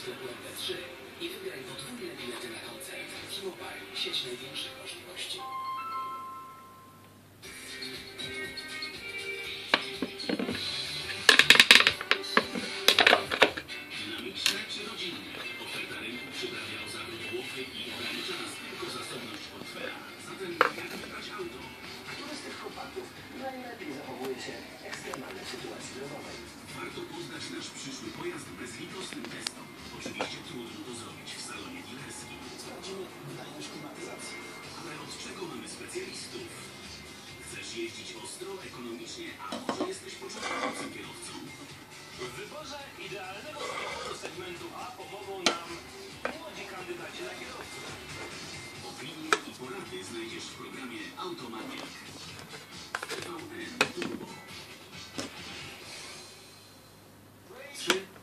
sklepu MP3 i wybieraj podwójne bilety na koncert. T-Mobile. Sieć największych możliwości. Dynamiczne czy rodzinne? Oferta rynku przyprawia o zawrót głowy i ogranicza nas tylko zasobność portfela. Zatem jak wybrać auto? Który z tych kompaktów najlepiej zachowuje się w ekstremalnej sytuacji drogowej? Warto poznać nasz przyszły pojazd bezlitosnym testom. Oczywiście trudno to zrobić w salonie dealerskim. Sprawdzimy wydajność klimatyzacji. Ale od czego mamy specjalistów? Chcesz jeździć ostro, ekonomicznie, a może jesteś początkującym kierowcą? W wyborze idealnego samochodu segmentu A pomogą nam młodzi kandydaci na kierowców. Opinie i porady znajdziesz w programie Automaniak. TVN Turbo. 3,